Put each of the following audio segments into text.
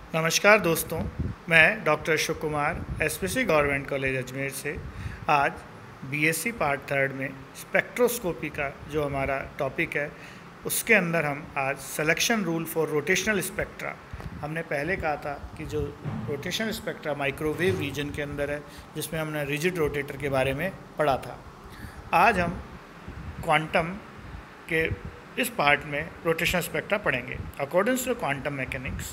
नमस्कार दोस्तों, मैं doctor Ashok Kumar SPC government college Ajmer से आज बीएससी पार्ट थर्ड में स्पेक्ट्रोस्कोपी का जो हमारा टॉपिक है उसके अंदर हम आज selection rule for rotational spectra. हमने पहले कहा था कि जो रोटेशनल स्पेक्ट्रा माइक्रोवेव रीजन के अंदर है जिसमें हमने रिजिड रोटेटर के बारे में पढ़ा था। आज हम क्वांटम के इस पार्ट में रोटेशनल स्पेक्ट्रा पढ़ेंगे। According to quantum mechanics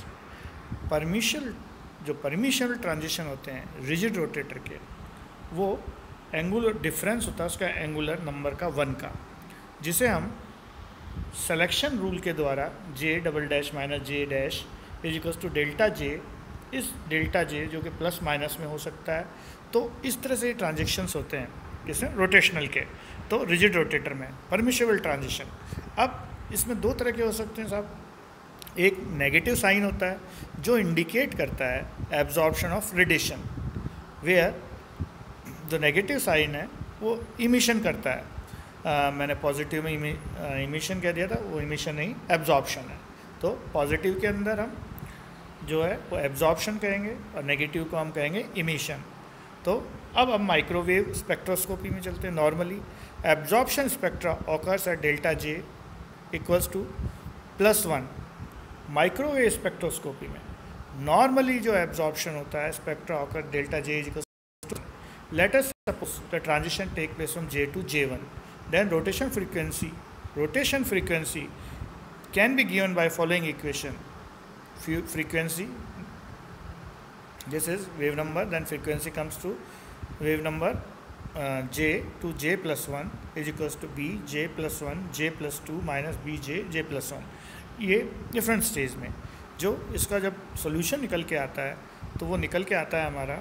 permissible transition होते हैं रिजिड रोटेटर के, वो एंगुलर डिफरेंस होता है उसका एंगुलर नंबर का 1 का, जिसे हम सिलेक्शन रूल के द्वारा J double dash minus J dash is equals to delta J, इस डेल्टा जे जो कि प्लस माइनस में हो सकता है, तो इस तरह से ट्रांजेक्शन्स होते हैं जिसमें रोटेशनल के, तो रिजिड रोटेटर में परमिशेबल ट्रांजिशन। अब इसमें दो तरह के हो सकते हैं साहब। एक नेगेटिव साइन होता है जो इंडिकेट करता है एब्जॉर्प्शन ऑफ रेडिएशन, वेयर जो नेगेटिव साइन है वो इमिशन करता है। मैंने पॉजिटिव में इमिशन कह दिया था, वो इमिशन नहीं एब्जॉर्प्शन है। तो पॉजिटिव के अंदर हम जो है वो एब्जॉर्प्शन कहेंगे और नेगेटिव को हम कहेंगे इमिशन। तो अब हम माइक्रोवेव स्पेक्ट्रोस्कोपी में चलते हैं। Normally absorption spectra occurs at delta J equals to +1। Microwave spectroscopy में नॉर्मली जो एब्जॉर्प्शन होता है spectra occur delta J is equals to, let us suppose the transition take place from J to J1, then rotation frequency can be given by following equation. Frequency this is wave number, then frequency comes to wave number J to J+1 is equals to B J+1 J+2 minus B J+1। ये different stage में जो इसका जब solution निकल के आता है तो वो निकल के आता है हमारा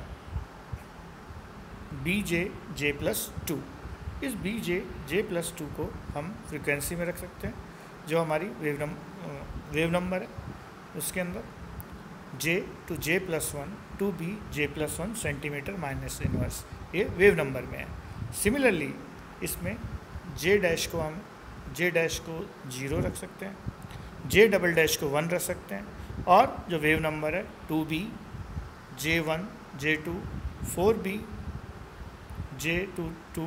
BJ J+2। इस BJ J+2 को हम फ्रीक्वेंसी में रख सकते हैं जो हमारी वेव नंबर है, उसके अंदर J to J+1 two B J+1 centimeter minus inverse, ये वेव नंबर में है। सिमिलरली इसमें J डैश को हम J डैश को 0 रख सकते हैं, J डबल डैश को 1 रख सकते हैं, और जो वेव नंबर है 2B J1 J2 4B J22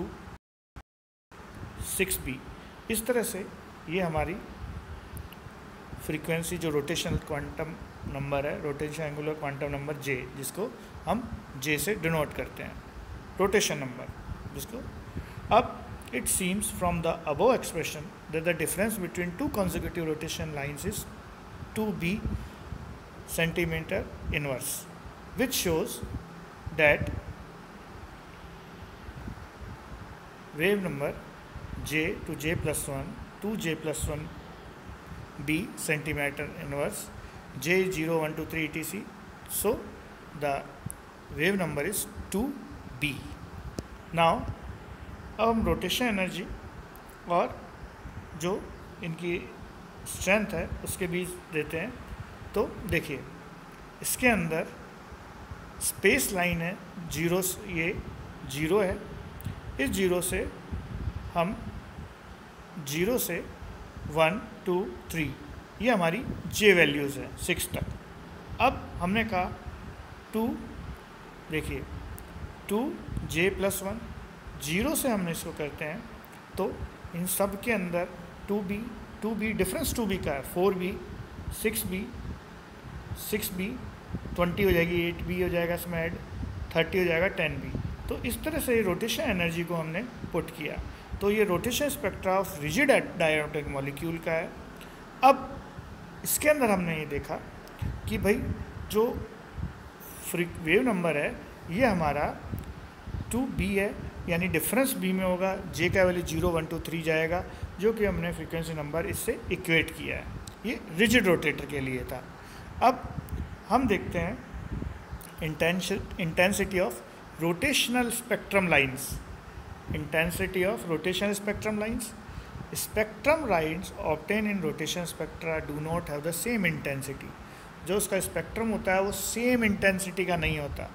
6B। इस तरह से ये हमारी फ्रीक्वेंसी जो रोटेशनल क्वांटम नंबर है, rotation angular quantum number J, जिसको हम J से डिनोट करते हैं रोटेशन नंबर, जिसको अब it seems from the above expression that the difference between two consecutive rotation lines is 2b centimeter inverse, which shows that wave number J to J+1 to J+1 b centimeter inverse J 0 1 2 3 etc. So the wave number is 2b. Now अब हम rotation energy और जो इनकी strength है उसके बीच देते हैं। तो देखिए इसके अंदर स्पेस लाइन है जीरो, ये 0 है, इस 0 से हम 0 से 1 2 3 ये हमारी J वैल्यूज़ हैं 6 तक। अब हमने कहा 2, देखिए 2J+1 0 से हमने इसको करते हैं, तो इन सब के अंदर 2B डिफरेंस 2B का है, 4B 6B 20 हो जाएगी, 8B हो जाएगा, इसमें ऐड 30 हो जाएगा, 10B। तो इस तरह से रोटेशन एनर्जी को हमने पुट किया। तो ये rotation spectra of rigid diatomic molecule का है। अब इसके अंदर हमने ये देखा कि भाई जो वेव नंबर है ये हमारा 2B है, यानी डिफरेंस B में होगा, J का वैल्यू 0 1 2 3 जाएगा, जो कि हमने फ्रीक्वेंसी नंबर इससे इक्वेट किया है। ये रिजिड रोटेटर के लिए था। अब हम देखते हैं intensity of rotational spectrum lines. Intensity of rotational spectrum lines, spectrum lines obtain in rotation spectra do not have the same intensity. जो उसका स्पेक्ट्रम होता है वो सेम इंटेंसिटी का नहीं होता।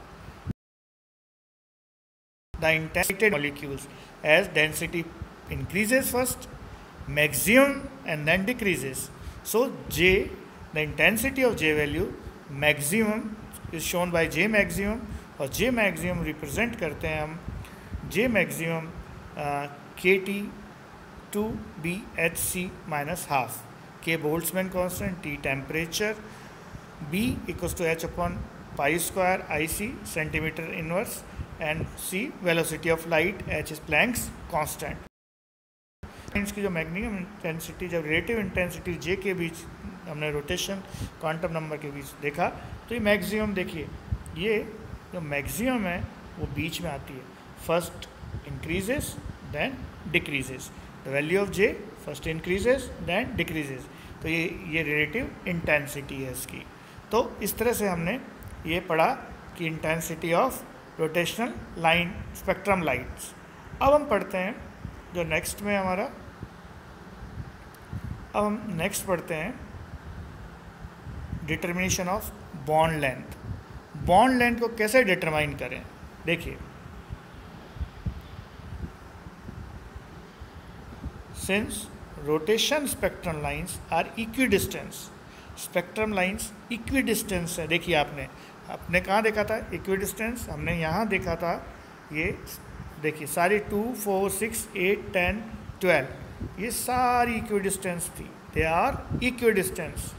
The intensity molecules as density increases first, maximum and then decreases. So J, the intensity of J value maximum is shown by J maximum, और J maximum represent करते हैं हम J maximum K T two B H C minus half, K Boltzmann constant, T temperature, B equals to H upon pi square I C centimeter inverse, and C velocity of light, H is Planck's constant. की जो magnific intensity, जब relative intensity J के बीच हमने rotation quantum number के बीच देखा, तो ये मैक्सिमम देखिए, ये जो मैक्सिमम है वो बीच में आती है, first increases then decreases, the value of J first increases then decreases, तो ये रिलेटिव इंटेंसिटी है इसकी। तो इस तरह से हमने ये पढ़ा कि intensity of rotational line spectrum lights. अब हम पढ़ते हैं जो नेक्स्ट में हमारा, अब हम नेक्स्ट पढ़ते हैं determination of bond length. Bond length को कैसे डिटरमाइन करें, देखिए, since rotation spectrum lines are equidistance, spectrum lines equidistance है। देखिए आपने कहाँ देखा था इक्विडिस्टेंस, हमने यहाँ देखा था, ये देखिए सारी 2, 4, 6, 8, 10, 12 ये सारी इक्विडिस्टेंस थी, they are equidistance.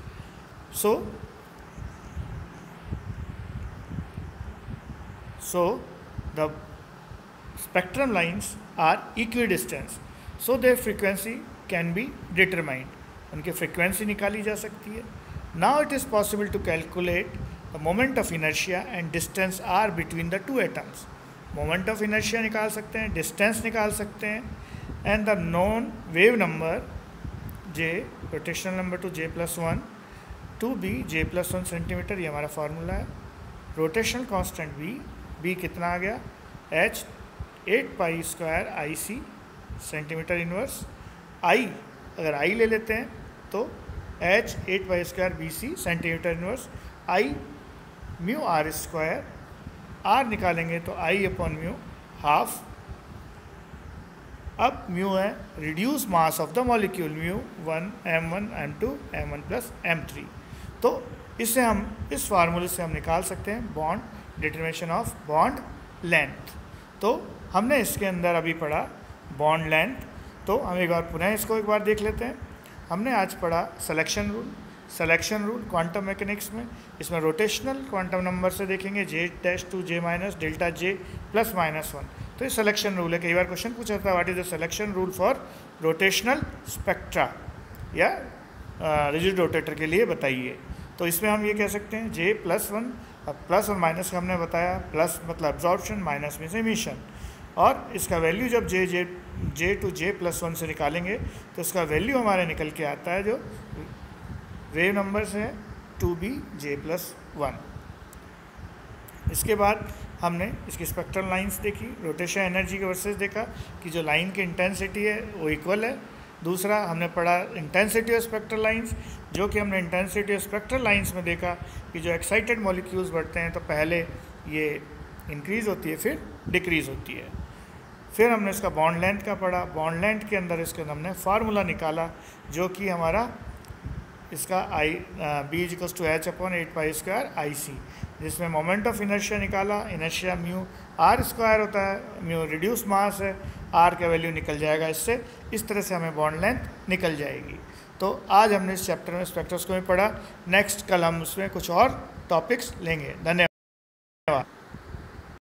So the spectrum lines are equidistant, so their frequency can be determined, उनकी frequency निकाली जा सकती है। Now it is possible to calculate the moment of inertia and distance r between the two atoms. Moment of inertia निकाल सकते हैं, distance निकाल सकते हैं, and the known wave number j, rotational number to j+1 to b j+1 centimeter, ये हमारा formula है। Rotational constant b कितना आ गया, h 8 pi square I C centimeter inverse, i अगर i ले लेते हैं तो h 8 pi square B C centimeter inverse, i mu R square, r निकालेंगे तो i अपॉन म्यू हाफ। अब म्यू है reduce mass of the molecule, mu 1 m1 m2 m1 plus m3। तो इससे हम इस फार्मूले से हम निकाल सकते हैं bond determination of bond length. तो हमने इसके अंदर अभी पढ़ा बॉन्ड लेंथ, तो हम एक बार पुनः इसको एक बार देख लेते हैं। हमने आज पढ़ा सिलेक्शन रूल क्वांटम मैकेनिक्स में, इसमें रोटेशनल क्वांटम नंबर से देखेंगे J dash two J minus delta J plus minus 1, तो ये सिलेक्शन रूल है। कई बार क्वेश्चन पूछा था what is the selection rule for rotational spectra या रिजिड रोटेटर के लिए बताइए। तो इसमें हम ये कह सकते हैं जे +1, अब प्लस और माइनस का हमने बताया, प्लस मतलब एब्जॉर्प्शन, माइनस में से एमिशन, और इसका वैल्यू जब जे टू j+1 से निकालेंगे तो इसका वैल्यू हमारे निकल के आता है जो वेव नंबर से है 2b j+1। इसके बाद हमने इसकी स्पेक्ट्रल लाइंस देखी, रोटेशन एनर्जी के वर्सेस देखा कि जो लाइन की इंटेंसिटी है वो इक्वल है। दूसरा हमने पढ़ा इंटेंसिटी ऑफ स्पेक्ट्रल लाइंस, जो कि हमने इंटेंसिटी ऑफ स्पेक्ट्रल लाइंस में देखा कि जो एक्साइटेड मॉलिक्यूल्स बढ़ते हैं तो पहले ये इंक्रीज़ होती है फिर डिक्रीज़ होती है। फिर हमने इसका बॉन्ड लेंथ का पढ़ा, बॉन्ड लेंथ के अंदर इसके हमने फार्मूला निकाला जो कि हमारा इसका b equals to h upon 8 pi square I C, जिसमें मोमेंट ऑफ इनर्शिया निकाला, इनर्शिया म्यू आर स्क्वायर होता है, म्यू रिड्यूस मास है, आर का वैल्यू निकल जाएगा इससे, इस तरह से हमें बॉन्ड लेंथ निकल जाएगी। तो आज हमने इस चैप्टर में स्पेक्ट्रोस्कोपी पढ़ा, नेक्स्ट कल हम उसमें कुछ और टॉपिक्स लेंगे। धन्यवाद।